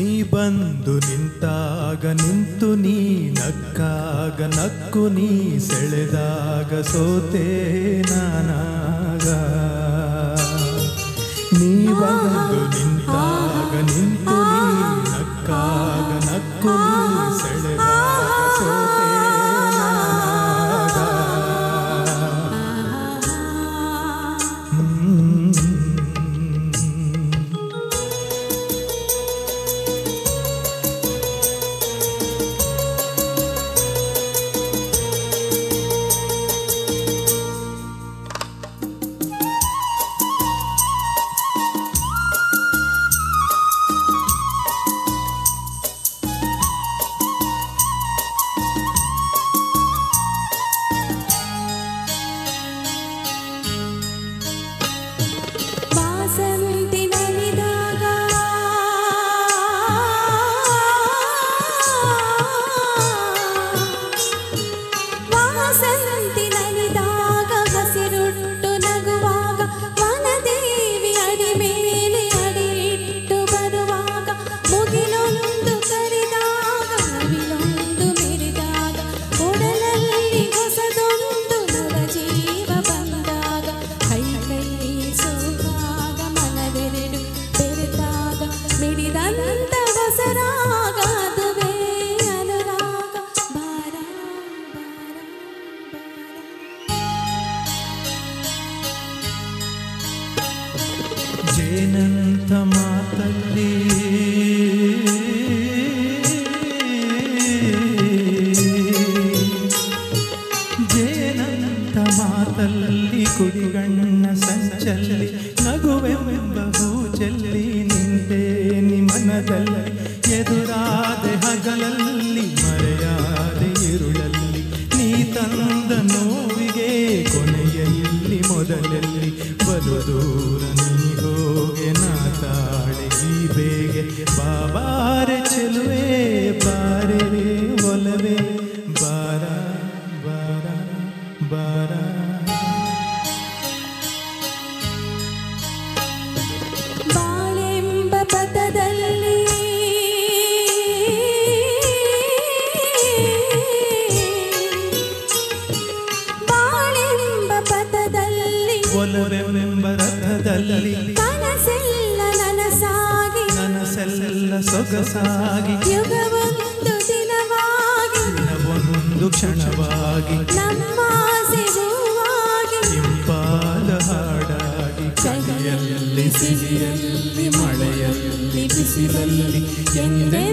ನೀ ಬಂದು ನಿಂತಾಗ ನಿಂತು ನೀ ನಕ್ಕಾಗ ನಕ್ಕು ನೀ ಸೆಳೆದಾಗ ಸೋತೆ ನಾನಾಗ. ನೀ ಬಂದು ನಿಂತಾಗ ನಿಂತು ನೀ ನಕ್ಕಾಗ ನಕ್ಕು ನೀ ಸೆಳೆದಾಗ ಸೋತೆ ನಾನಾಗ. ಜೇನಂತ ಮಾತಲ್ಲಿ ಜೇನಂತ ಮಾತಲ್ಲಿ ಕುಡಿಗಣ್ಣ ಸಂಚಲ್ಲಿ ನಗುವೆಂಬ ಹೂಚಲ್ಲಿ ನಿಂತೆ ನಿಮನದಲ್ಲಿ ಎದುರಾದೆ ಹಗಲಲ್ಲಿ ಮರೆಯಾದೆ ಇರುಳಲ್ಲಿ ನೀ ತಂದ ನೋವಿಗೆ ಕೊನೆಯಲ್ಲಿ ಮೊದಲಲ್ಲಿ ಬಲು ದೂರ ನೀ ಹೋಗೆ ನಾ ತಾಳೆ ಈ ಬೇಗೆ ಬಾಬಾರೆ ಚೆಲುವೆ ಬಾರೆ ಒಲವೇ ಬಾರ ಬಾರ ಬಾರ. ಬಾಳೆಂಬ ಪದದಲ್ಲಿ ಬಾಳೆಂಬ ಪದದಲ್ಲಿ ಒಲವೆಂಬ ರಥದಲ್ಲಿ ಕನಸೆಲ್ಲ ನನಸಾಗಿ ನನಸೆಲ್ಲ ಸೊಗಸಾಗಿ ಯುಗವೊಂದು ದಿನವಾಗಿ ದಿನವೊಂದು ಕ್ಷಣವಾಗಿ ನಮ್ಮಾಸೆ ಹೂವಾಗಿ ಇಂಪಾದ ಹಾಡಾಗಿ ಕೈಯಲ್ಲಿ ಸಿಹಿಯಲ್ಲಿ ಮಳೆಯಲ್ಲಿ ಬಿಸಿಲಲ್ಲಿ ಎಂದೆಂದಿಗೂ